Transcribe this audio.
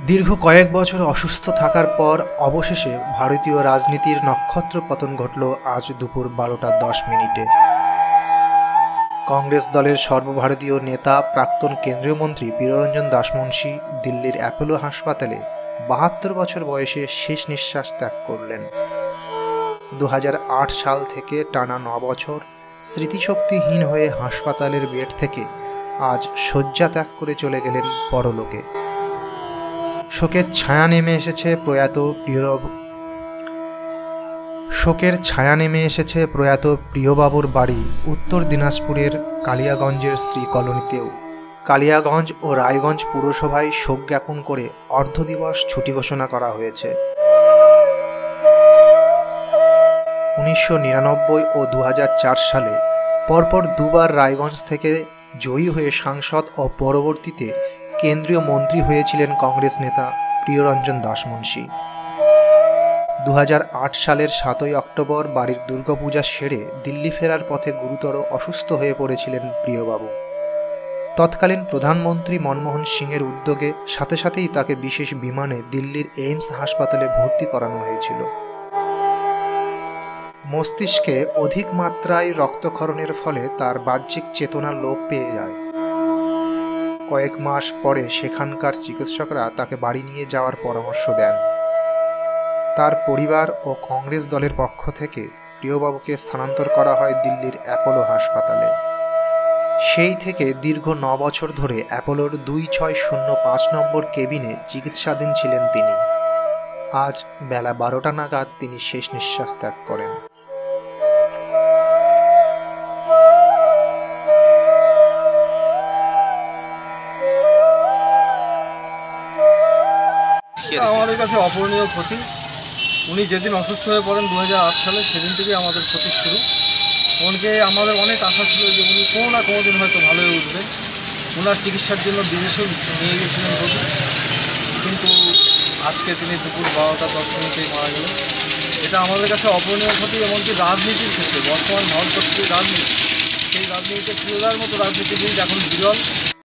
দীর্ঘ কয়েক বছর অসুস্থ থাকার পর অবশেষে ভারতীয় রাজনীতির নক্ষত্র পতন ঘটল আজ দুপুর 12:10। কংগ্রেস দলের সর্বভারতীয় নেতা প্রাক্তন কেন্দ্রীয় মন্ত্রী প্রিয়রঞ্জন দাসমুন্সি দিল্লির অ্যাপোলো হাসপাতালে 72 বছর বয়সে শেষ নিঃশ্বাস ত্যাগ করলেন। 2008 সাল থেকে টানা 9 বছর স্মৃতিশক্তিহীন হয়ে হাসপাতালের বেড থেকে আজ শয্যা ত্যাগ করে চলে গেলেন পরলোকে। শোকের ছায়া নেমে এসেছে প্রয়াত প্রিয়বাবুর বাড়ি উত্তর দিনাজপুরের কালিয়াগঞ্জের শ্রী কলোনিতেও। কালিয়াগঞ্জ ও রায়গঞ্জ পুরসভায় শোক জ্ঞাপন করে অর্ধদিবস ছুটি ঘোষণা করা হয়েছে। 1999 ও 2004 সালে পরপর দুবার রায়গঞ্জ থেকে জয়ী হয়ে সাংসদ ও পরবর্তীতে কেন্দ্রীয় মন্ত্রী হয়েছিলেন কংগ্রেস নেতা প্রিয়রঞ্জন দাসমুন্সি। 2008 সালের 7ই অক্টোবর বাড়ির দুর্গাপূজা সেরে দিল্লি ফেরার পথে গুরুতর অসুস্থ হয়ে পড়েছিলেন প্রিয়বাবু। তৎকালীন প্রধানমন্ত্রী মনমোহন সিংয়ের উদ্যোগে সাথে সাথেই তাকে বিশেষ বিমানে দিল্লির এইমস হাসপাতালে ভর্তি করানো হয়েছিল। মস্তিষ্কে অধিক মাত্রায় রক্তক্ষরণের ফলে তার বাহ্যিক চেতনা লোপ পেয়ে যায়। কয়েক মাস পরে সেখানকার চিকিৎসকরা তাকে বাড়ি নিয়ে যাওয়ার পরামর্শ দেন। তার পরিবার ও কংগ্রেস দলের পক্ষ থেকে প্রিয়বাবুকে স্থানান্তর করা হয় দিল্লির অ্যাপোলো হাসপাতালে। সেই থেকে দীর্ঘ 9 বছর ধরে অ্যাপোলোর 2605 নম্বর কেবিনে চিকিৎসাধীন ছিলেন তিনি। আজ বেলা 12টা নাগাদ তিনি শেষ নিঃশ্বাস ত্যাগ করেন। আমাদের কাছে অপূরণীয় ক্ষতি। উনি যেদিন অসুস্থ হয়ে পড়েন 2008 সালে, সেদিন থেকেই আমাদের ক্ষতি শুরু। ওনাকে আমাদের অনেক আশা ছিল যে উনি কোনো না কোনো দিন হয়তো ভালো হয়ে উঠবেন। ওনার চিকিৎসার জন্য বিদেশেও নিয়ে গেছিলেন রোগী, কিন্তু আজকে তিনি দুপুর 12:10 মারা গেলেন। এটা আমাদের কাছে অপূরণীয় ক্ষতি। এমনকি রাজনীতির ক্ষেত্রে বর্তমান ভারতবর্ষের রাজনীতি, সেই রাজনীতিতে ফিরে যাওয়ার মতো রাজনীতিবিদ এখন বিরল।